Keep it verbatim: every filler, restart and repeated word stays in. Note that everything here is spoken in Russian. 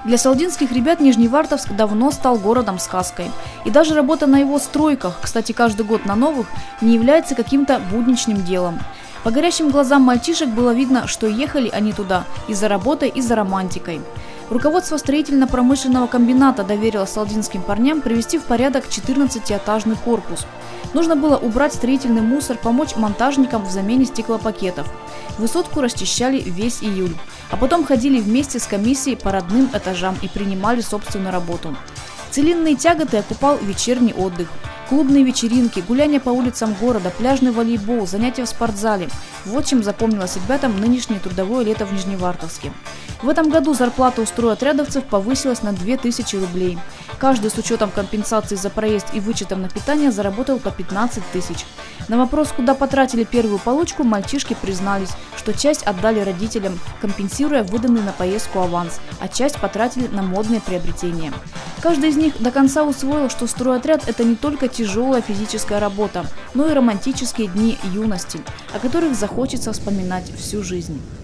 Для салдинских ребят Нижневартовск давно стал городом-сказкой. И даже работа на его стройках, кстати, каждый год на новых, не является каким-то будничным делом. По горящим глазам мальчишек было видно, что ехали они туда и за работой, и за романтикой. Руководство строительно-промышленного комбината доверило салдинским парням привести в порядок четырнадцатиэтажный корпус. Нужно было убрать строительный мусор, помочь монтажникам в замене стеклопакетов. Высотку расчищали весь июль, а потом ходили вместе с комиссией по родным этажам и принимали собственную работу. Целинные тяготы окупал вечерний отдых. Клубные вечеринки, гуляния по улицам города, пляжный волейбол, занятия в спортзале – вот чем запомнилось ребятам нынешнее трудовое лето в Нижневартовске. В этом году зарплата у стройотрядовцев повысилась на две тысячи рублей. Каждый с учетом компенсации за проезд и вычетом на питание заработал по пятнадцать тысяч. На вопрос, куда потратили первую получку, мальчишки признались, что часть отдали родителям, компенсируя выданный на поездку аванс, а часть потратили на модные приобретения. Каждый из них до конца усвоил, что стройотряд – это не только тяжелая физическая работа, но и романтические дни юности, о которых захочется вспоминать всю жизнь.